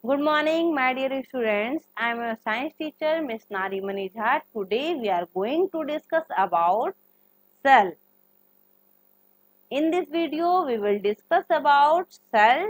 Good morning, my dear students. I am a science teacher, Miss Narimany Jha. Today we are going to discuss about cell. In this video, we will discuss about cell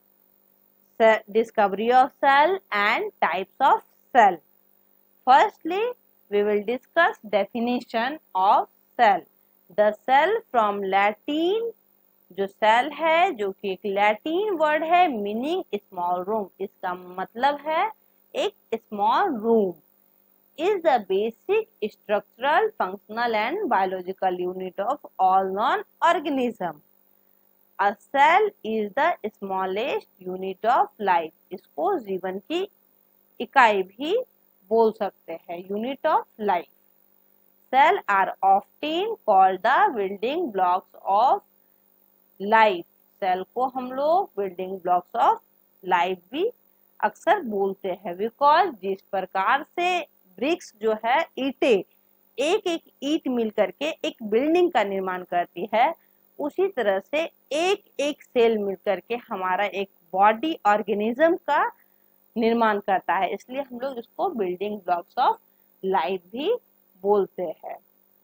discovery of cell and types of cell. Firstly, we will discuss definition of cell. The cell from Latin, जो cell है जो कि एक Latin word है meaning small room, इसका मतलब है एक small room, is the basic structural functional and biological unit of all known organism. A cell is the smallest unit of life. इसको जीवन की इकाई भी बोल सकते हैं, unit of life. Cell are often called the building blocks of life. Cell को हम लोग बिल्डिंग ब्लॉक्स ऑफ लाइफ भी अक्सर बोलते हैं, बिकॉज जिस प्रकार से ब्रिक्स जो है ईंटे एक एक ईंट मिल करके एक बिल्डिंग का निर्माण करती है, उसी तरह से एक एक सेल मिल करके हमारा एक बॉडी ऑर्गेनिज्म का निर्माण करता है, इसलिए हम लोग इसको बिल्डिंग ब्लॉक्स ऑफ लाइफ भी बोलते हैं.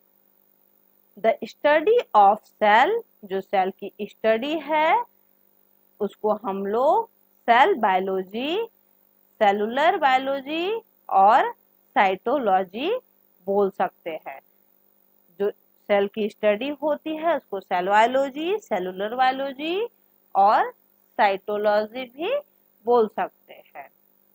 द स्टडी ऑफ सेल, जो सेल की स्टडी है उसको हम लोग सेल बायोलॉजी, सेलुलर बायोलॉजी और साइटोलॉजी बोल सकते हैं. जो सेल की स्टडी होती है उसको सेल बायोलॉजी, सेलुलर बायोलॉजी और साइटोलॉजी भी बोल सकते हैं.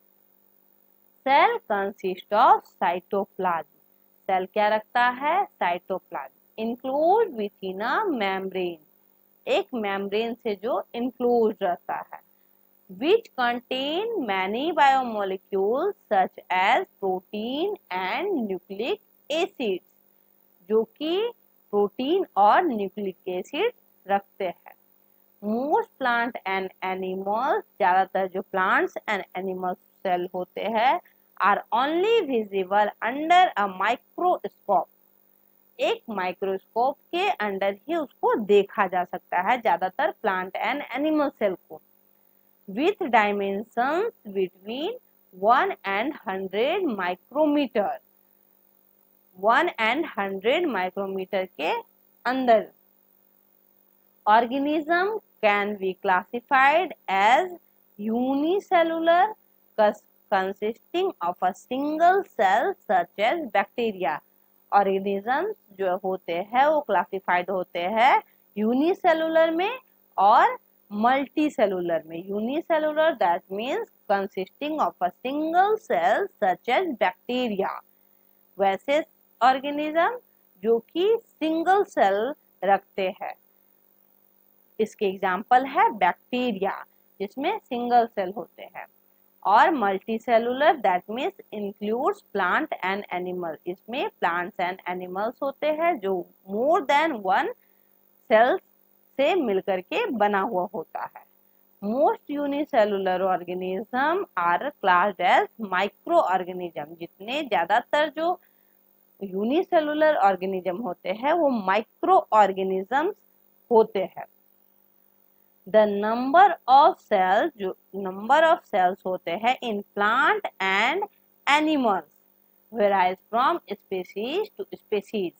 Cell consist of cytoplasm. Cell क्या रखता है? Cytoplasm. Include within a membrane, एक मेम्ब्रेन से जो इंक्लूड रहता है. Which contain many biomolecules such as protein and nucleic acids, जो कि प्रोटीन और न्यूक्लिक एसिड रखते हैं. मोस्ट प्लांट एंड एनिमल्स, ज्यादातर जो प्लांट्स एंड एनिमल्स सेल होते हैं, are only visible under a microscope. एक माइक्रोस्कोप के अंडर ही उसको देखा जा सकता है ज्यादातर प्लांट एंड एनिमल सेल को. With dimensions between 1 and 100 micrometer, 1 and 100 micrometer के अंदर. Organism can be classified as unicellular consisting of a single cell such as bacteria. Organisms जो होते हैं वो क्लासिफाइड होते हैं यूनिसेलुलर में और मल्टी सेलुलर में. Unicellular that means consisting of a single cell such as bacteria. वैसे ऑर्गेनिज्म जो कि सिंगल सेल रखते हैं, इसके एग्जाम्पल है बैक्टीरिया जिसमें सिंगल सेल होते हैं. और multi cellular that means includes plant and animal, इसमें प्लांट्स एंड एनिमल्स होते हैं जो मोर देन वन सेल्स से मिलकर के बना हुआ होता है. Most unicellular organism are classed as micro organism. जितने ज्यादातर जो यूनिसेलुलर ऑर्गेनिज्म होते हैं वो माइक्रो ऑर्गेनिजम्स होते हैं. द नंबर ऑफ सेल्स, जो नंबर ऑफ सेल्स होते हैं in plant and animals varies from species to species.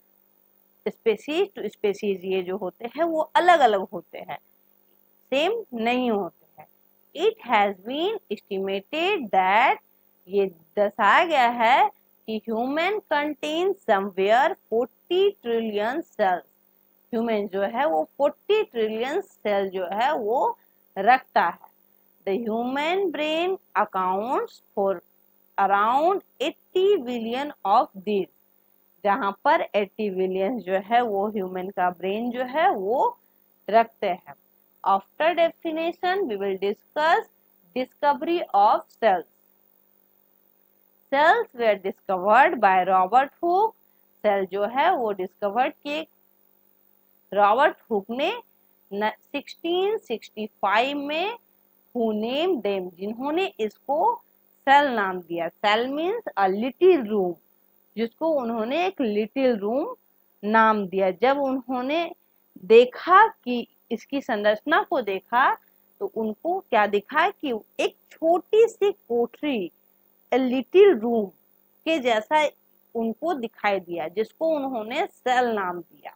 Species to species ये जो होते हैं वो अलग अलग होते हैं, सेम नहीं होते हैं. It has been estimated that, ये दर्शाया गया है कि human contain somewhere 40 trillion cells. Human जो है वो 40 ट्रिलियन सेल जो है वो रखता है. The human brain accounts for around 80 billion of this, जहां पर 80 बिलियन जो है वो ह्यूमन का ब्रेन जो है वो रखते हैं. After definition we will discuss discovery of cells. Cells were discovered by Robert Hooke. Cell जो है वो डिस्कवर्ड किए रॉबर्ट हुक ने 1665 में. हु नेम देम, जिन्होंने इसको सेल नाम दिया. Cell means a little room, जिसको उन्होंने एक लिटिल रूम नाम दिया. जब उन्होंने देखा कि इसकी संरचना को देखा तो उनको क्या दिखा कि एक छोटी सी कोठरी, लिटिल रूम के जैसा उनको दिखाई दिया, जिसको उन्होंने सेल नाम दिया।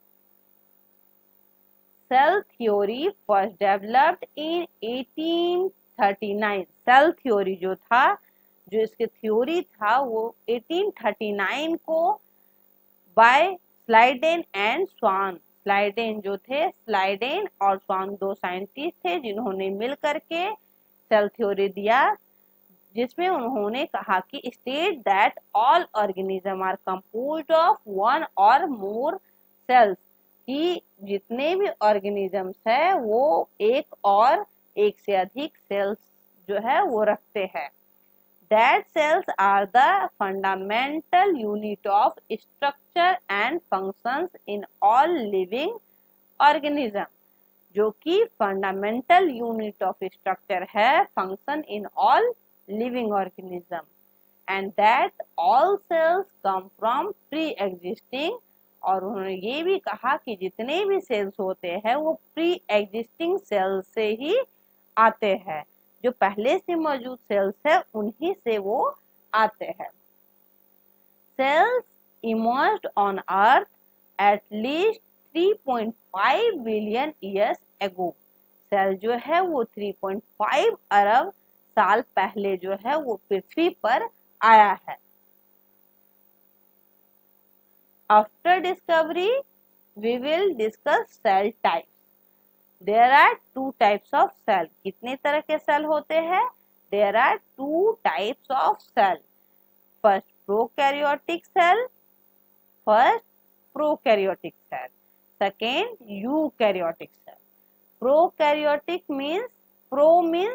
Cell theory first developed in 1839। Cell theory जो था, जो इसके थ्योरी था, वो 1839 को by Schleiden and Schwann. Schleiden जो थे, स्लाइडेन और स्वान दो साइंटिस्ट थे जिन्होंने मिल करके सेल थ्योरी दिया, जिसमें उन्होंने कहा कि state that all organism are composed of one or more sales, कि जितने भी ऑर्गेनिजम्स है वो एक और एक से अधिक सेल्स जो है वो रखते हैं। That cells are the fundamental unit of structure and functions in all living organism, जो कि fundamental unit of structure है, function in all living organism, and that all cells come from pre-existing, और उन्होंने ये भी कहा कि जितने भी सेल्स होते हैं वो प्री एग्जिस्टिंग सेल्स से ही आते हैं, जो पहले से मौजूद सेल्स है उन्हीं से वो आते हैं। Cells emerged on earth at least 3.5 billion years ago. Cell जो है वो 3.5 अरब साल पहले जो है वो पृथ्वी पर आया है। After discovery, we will discuss cell types. There are two types of cell. कितने तरह के सेल होते हैं? There are two types of cell. First, prokaryotic cell. First, prokaryotic cell. Second, eukaryotic cell. Prokaryotic means, pro means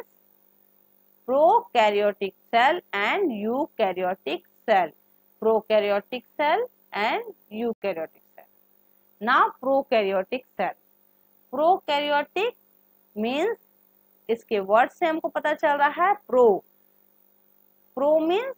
prokaryotic cell and eukaryotic cell. Prokaryotic cell and eukaryotic cell. Now prokaryotic cell. Prokaryotic means, इसके word से हमको पता चल रहा है pro means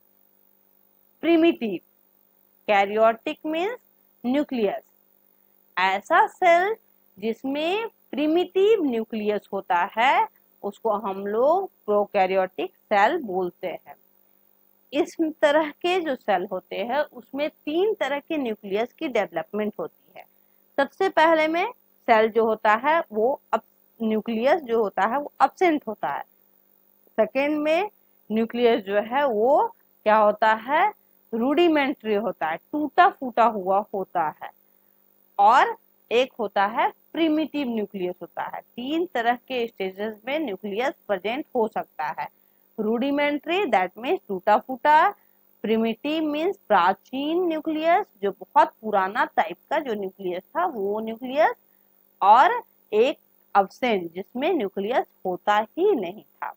primitive, karyotic means nucleus। ऐसा cell जिसमें primitive nucleus होता है उसको हम लोग प्रोकैरियोटिक सेल बोलते हैं। इस तरह के जो सेल होते हैं उसमें 3 तरह के न्यूक्लियस की डेवलपमेंट होती है। सबसे पहले में सेल जो होता है वो न्यूक्लियस जो होता है वो एब्सेंट होता है। सेकेंड में न्यूक्लियस जो है वो क्या होता है, रूडिमेंट्री होता है, टूटा फूटा हुआ होता है। और एक होता है प्रिमिटिव न्यूक्लियस होता है। 3 तरह के स्टेजेस में न्यूक्लियस प्रेजेंट हो सकता है। रूडिमेंट्री दैट मीन्स टूटा फूटा, प्रिमिटिव मीन्स प्राचीन न्यूक्लियस जो बहुत पुराना टाइप का जो न्यूक्लियस था वो न्यूक्लियस, और एक एब्सेंट जिसमें न्यूक्लियस होता ही नहीं था।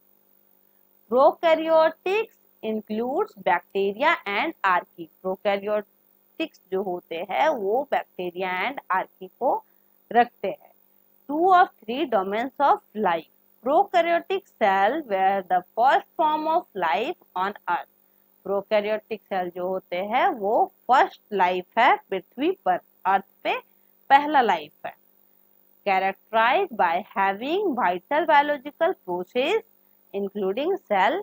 Prokaryotics includes bacteria and archaea. Prokaryotics जो होते हैं वो बैक्टीरिया एंड आर्की को रखते हैं। 2 of 3 domains of life. Prokaryotic cell were the first form of life on earth. Prokaryotic cell जो होते हैं वो फर्स्ट लाइफ है पृथ्वी पर, अर्थ पे पहला लाइफ है। Characterized by having vital biological process including cell,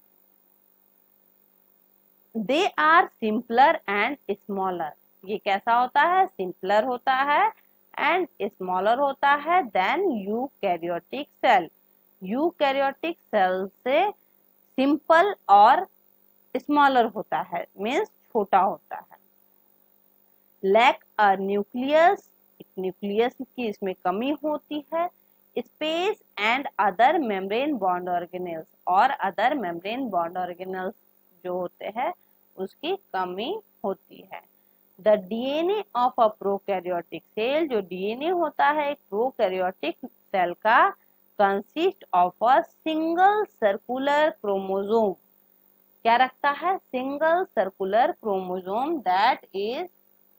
they are simpler and smaller. ये कैसा होता है, सिंपलर होता है एंड स्मॉलर होता है than eukaryotic cell. Eukaryotic cell से सिंपल और स्मॉलर होता है, मीन्स छोटा होता है। लैक अ न्यूक्लियस, एक न्यूक्लियस की इसमें कमी होती है। Space and other membrane bound organelles, और अदर मेम्ब्रेन बॉन्ड ऑर्गेनेल्स जो होते हैं उसकी कमी होती है। The DNA of a prokaryotic cell, जो डीएनए होता है एक प्रोकैरियोटिक सेल का, consist of a single circular chromosome. क्या रखता है, single circular chromosome that is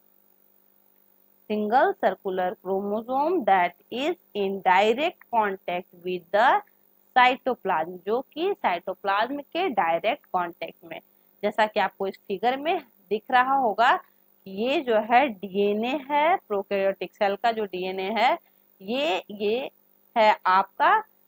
single circular chromosome that is in direct contact with the cytoplasm, जो कि साइटोप्लाज्म के डायरेक्ट कांटेक्ट में, जैसा कि आपको इस फिगर में दिख रहा होगा कि ये जो है डीएनए है, प्रोकैरियोटिक सेल का जो डीएनए है ये है आपका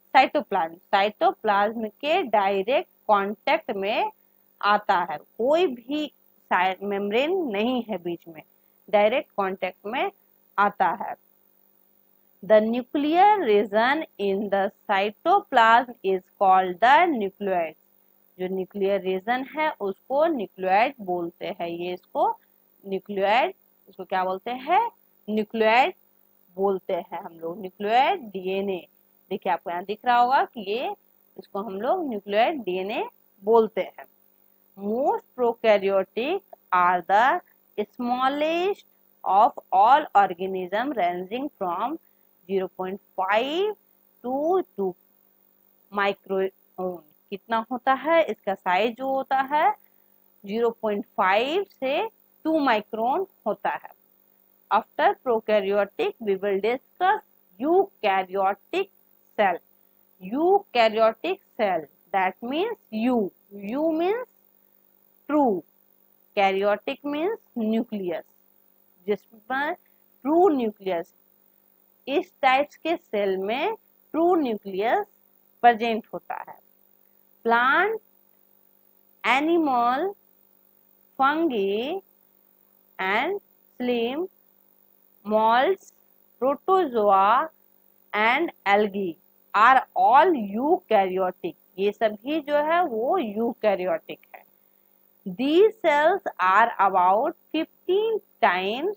साइटोप्लाज्म, साइटोप्लाज्म के डायरेक्ट कांटेक्ट में आता है, कोई भी मेम्ब्रेन नहीं है बीच में, डायरेक्ट कांटेक्ट में आता है। The nuclear region in the cytoplasm is called the nucleus। जो न्यूक्लियर रीजन है उसको न्यूक्लियोइड बोलते हैं। ये इसको न्यूक्लियोइड, इसको क्या बोलते हैं? न्यूक्लियोइड बोलते हैं हम लोग। न्यूक्लियोइड डीएनए, देखिए आपको यहाँ दिख रहा होगा कि ये इसको हम लोग न्यूक्लियोइड डीएनए बोलते हैं। Most prokaryotic are the smallest of all organism ranging from 0.5 to 2 micron. कितना होता है इसका साइज? जो होता है 0.5 से 2 माइक्रोन होता है। After prokaryotic we will discuss eukaryotic cell. Eukaryotic cell, that means eu means true, karyotic means nucleus, जिसमें ट्रू न्यूक्लियस, इस टाइप्स के सेल में ट्रू न्यूक्लियस प्रेजेंट होता है। Plant, animal, fungi and slime, molds, protozoa and algae are all eukaryotic. ये सभी जो है वो यूकैरियोटिक है। These cells are about 15 times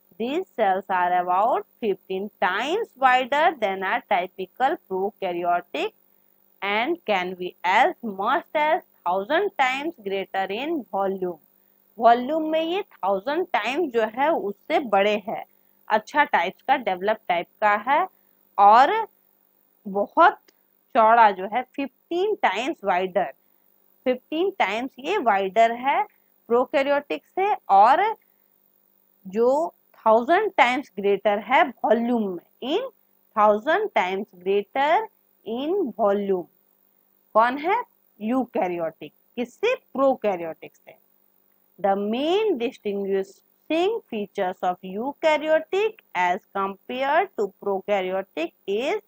wider than a typical prokaryotic and can be as much as 1000 times greater in volume। Volume में ये 1000 times जो है उससे बड़े है, अच्छा टाइप्स का, डेवलप टाइप का है, और बहुत चौड़ा जो है 15 टाइम्स वाइडर, 15 टाइम्स ये वाइडर है प्रोकैरियोटिक से, और जो 1000 टाइम्स ग्रेटर है वॉल्यूम में, in 1000 times greater in volume. कौन है? यूकैरियोटिक। किससे? प्रोकैरियोटिक से। The main distinguishing features of eukaryotic as compared to prokaryotic is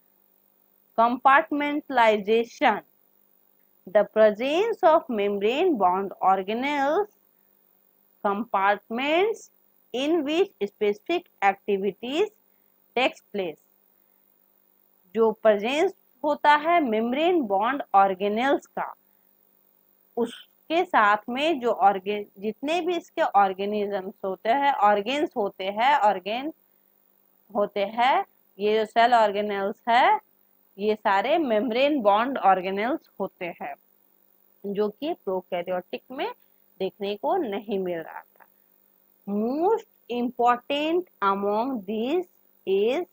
compartmentalization, the presence of membrane bound organelles, compartments in which specific activities takes place। जो presence होता है membrane bound organelles का, उसके साथ में जो जितने भी इसके ऑर्गेनिजम्स होते हैं, ऑर्गेन्स होते हैं, ये जो सेल ऑर्गेनेल्स है, ये सारे मेम्ब्रेन बॉन्ड ऑर्गेनेल्स होते हैं, जो कि प्रोकैरियोटिक में देखने को नहीं मिल रहा था। Most important among this is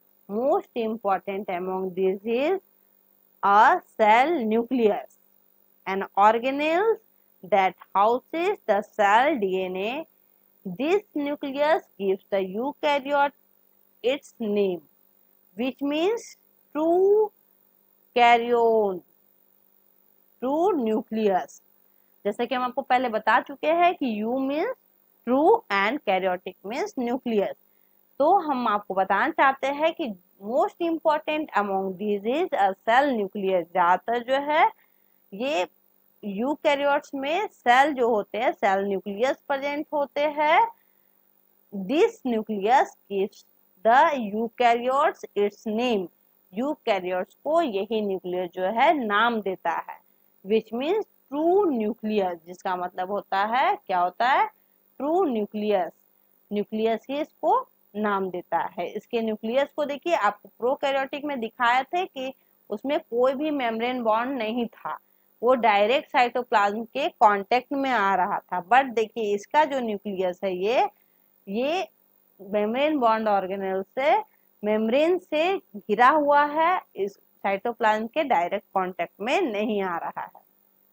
a cell nucleus, an organelle that houses the cell DNA. This nucleus gives the eukaryote its name, which means true carrion, true nucleus। जैसे कि हम आपको पहले बता चुके हैं कि eu means true and karyotic means nucleus, तो हम आपको बताना चाहते हैं कि most important among these is a cell nucleus. ज्यादातर जो है ये यूकैरियोट्स में सेल जो होते हैं, सेल न्यूक्लियस प्रेजेंट होते हैं। This nucleus gives the eukaryotes its name. Eukaryotes को यही न्यूक्लियस जो है नाम देता है, विच मीन्स ट्रू न्यूक्लियस, जिसका मतलब होता है, क्या होता है? True nucleus. न्यूक्लियस ही इसको नाम देता है। इसके न्यूक्लियस को देखिए, आपको प्रोकैरियोटिक में दिखाए थे कि उसमें कोई भी मेम्ब्रेन बॉन्ड नहीं था, वो डायरेक्ट साइटोप्लाज्म के कांटेक्ट में आ रहा था। बट देखिए इसका जो न्यूक्लियस है, ये मेम्ब्रेन बॉन्ड ऑर्गेनेल से, मेम्ब्रेन से घिरा हुआ है, इस साइटोप्लाज्म के डायरेक्ट कांटेक्ट में नहीं आ रहा है।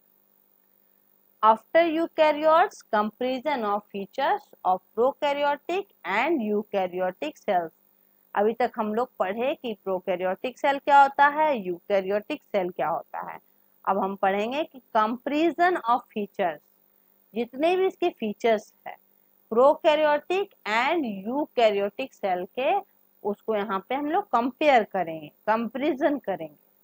After eukaryotes, comparison of features of prokaryotic and eukaryotic cells। अभी तक हम लोग पढ़े कि प्रोकैरियोटिक सेल क्या होता है, यूकैरियोटिक सेल क्या होता है। अब हम पढ़ेंगे कि कंपैरिजन ऑफ फीचर्स, जितने भी इसके फीचर्स है प्रोकैरियोटिक एंड यूकैरियोटिक सेल के, उसको यहाँ पे हम लोग कंपेयर करेंगे, कंपैरिजन करेंगे।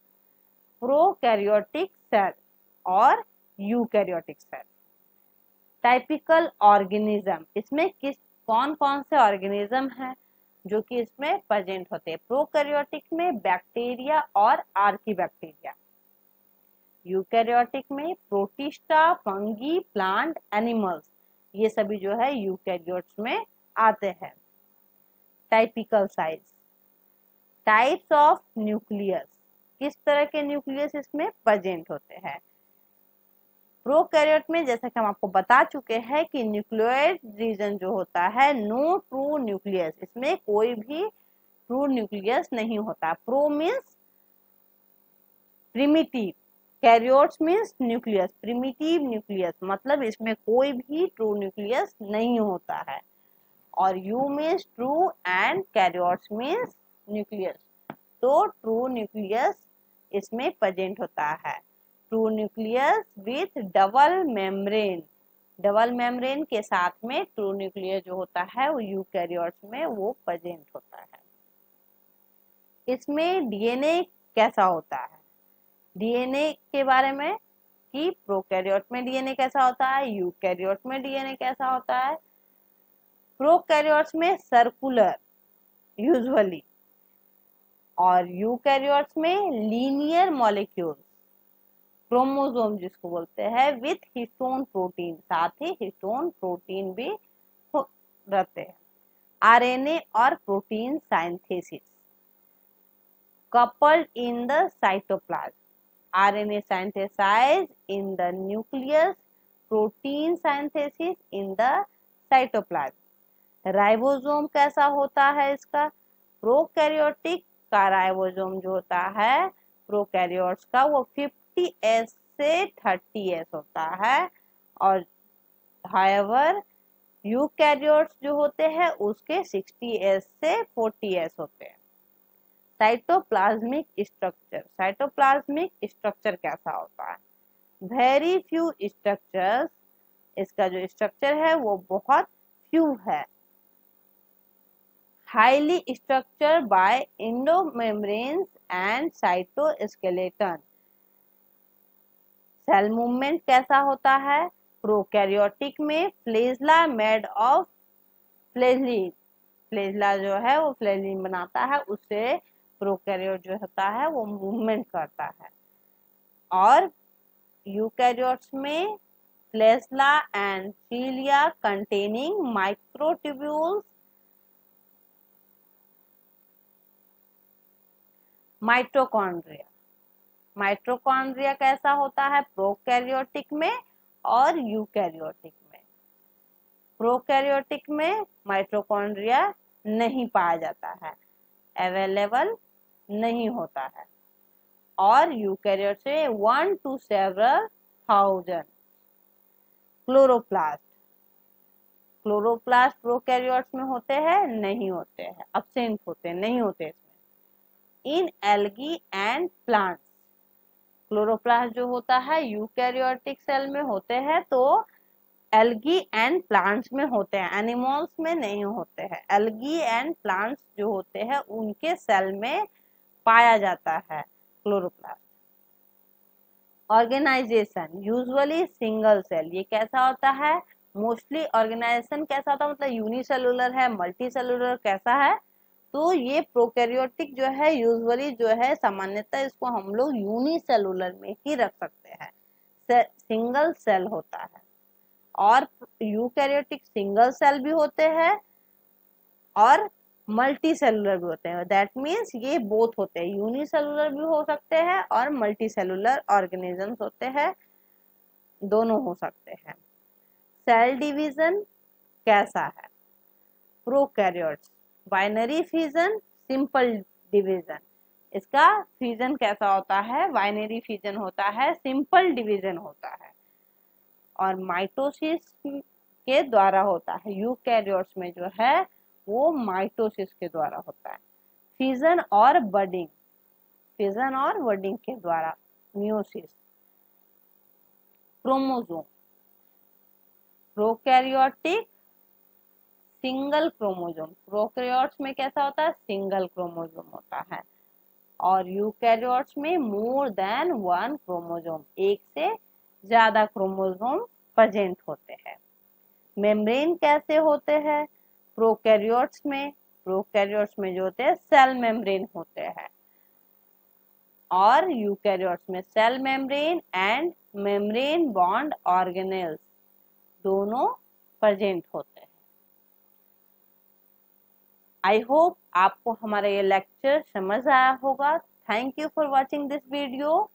प्रोकैरियोटिक सेल और यूकैरियोटिक सेल। टाइपिकल ऑर्गेनिज्म, इसमें कौन कौन से ऑर्गेनिज्म हैं जो कि इसमें प्रेजेंट होते हैं? प्रोकैरियोटिक में बैक्टीरिया और आर्कीबैक्टीरिया, यूकैरियोटिक में प्रोटिस्टा, फंगी, प्लांट, एनिमल्स, ये सभी जो है यूकैरियोट्स में आते हैं। Typical size, types of nucleus, किस तरह के न्यूक्लियस इसमें प्रेजेंट होते हैं? प्रोकैरियोट में जैसा कि हम आपको बता चुके हैं कि न्यूक्लियोइड रीजन जो होता है, नो ट्रू न्यूक्लियस, इसमें कोई भी ट्रू न्यूक्लियस नहीं होता। Pro means primitive, karyotes means nucleus, primitive nucleus, मतलब इसमें कोई भी ट्रू न्यूक्लियस नहीं होता है। और eu means true and karyotes means nucleus, तो ट्रू न्यूक्लियस इसमें प्रेजेंट होता है। True nucleus with double membrane, double membrane के साथ में ट्रू न्यूक्लियस जो होता है वो यूकैरियोट्स में वो प्रेजेंट होता है। इसमें डीएनए कैसा होता है? डीएनए के बारे में कि प्रोकैरियोट में डीएनए कैसा होता है, यूकैरियोट में डीएनए कैसा होता है। प्रोकैरियोट्स में सर्कुलर यूजुअली, और यूकैरियोट्स में लीनियर मॉलिक्यूल, क्रोमोसोम जिसको बोलते हैं, विथ हिस्टोन प्रोटीन, साथ ही हिस्टोन प्रोटीन भी रहते हैं। आरएनए और protein synthesis, coupled in the cytoplasm, RNA synthesized in the nucleus, protein synthesis in the cytoplasm। Ribosome कैसा होता है इसका? प्रोकैरियोटिक का राइबोसोम जो होता है प्रोकैरियोट्स का वो 50S से 30S होता है, और हाइवर यूकैरियोट्स जो होते हैं उसके 60S से 40S होते हैं। साइटोप्लाज्मिक स्ट्रक्चर, साइटोप्लाज्मिक स्ट्रक्चर कैसा होता है? वेरी फ्यू स्ट्रक्चर्स, इसका जो स्ट्रक्चर है वो बहुत फ्यू है। Highly structure by endomembranes and cytoskeleton. Cell movement कैसा होता है? प्रोकैरियोटिक में flagella made of flagellin, flagella जो है वो फ्लेजलिन बनाता है, उससे प्रोकैरियोट जो होता है वो मूवमेंट करता है। और यूकैरियोट्स में flagella and cilia containing microtubules. Mitochondria, mitochondria कैसा होता है? प्रोकैरियोटिक में और यूकैरियोटिक में। प्रोकैरियोटिक में माइटोकॉन्ड्रिया नहीं पाया जाता है, अवेलेबल नहीं होता है, और यूकैरियोट से 1 to several thousand। Chloroplast, chloroplast prokaryotes में होते हैं? नहीं होते हैं, एब्सेंट होते हैं, नहीं होते इसमें। In algae and plants, chloroplast जो होता है यूकैरियोटिक सेल में होते हैं तो एल्गी एंड प्लांट्स में होते हैं, एनिमल्स में नहीं होते हैं। एल्गी एंड प्लांट्स जो होते हैं उनके सेल में पाया जाता है chloroplast. Organization usually single cell, ये कैसा होता है? मोस्टली ऑर्गेनाइजेशन कैसा होता है, मतलब यूनिसेलुलर है, मल्टी सेलुलर कैसा है? तो ये प्रोकैरियोटिक जो है यूजुअली जो है सामान्यतः इसको हम लोग यूनिसेलुलर में ही रख सकते हैं, सिंगल सेल होता है। और यूकैरियोटिक सिंगल सेल भी होते हैं और मल्टी सेलुलर भी होते हैं। दैट मीन्स ये बोथ होते हैं, यूनिसेलुलर भी हो सकते हैं और मल्टी सेलुलर ऑर्गेनिजम्स होते हैं, दोनों हो सकते हैं। सेल डिवीजन कैसा है? Prokaryotes binary fission, simple division. इसका फिजन कैसा होता है? बाइनरी फिजन होता है, सिंपल डिवीजन होता है, और माइटोसिस के द्वारा होता है। यूकैरियोट्स में जो है वो माइटोसिस के द्वारा होता है। फिजन और बडिंग, फिजन और बडिंग के द्वारा meiosis. Chromosome, prokaryotic single chromosome, prokaryotes में कैसा होता है? सिंगल क्रोमोसोम होता है, और यूकैरियोट्स में मोर देन वन क्रोमोसोम, एक से ज्यादा क्रोमोसोम प्रेजेंट होते हैं। मेम्ब्रेन कैसे होते हैं? प्रोकैरियोट्स में जो होते हैं सेल मेम्ब्रेन होते हैं, और यूकैरियोट्स में cell membrane and membrane bound organelles दोनों प्रेजेंट होते हैं। आई होप आपको हमारा ये लेक्चर समझ आया होगा। Thank you for watching this video.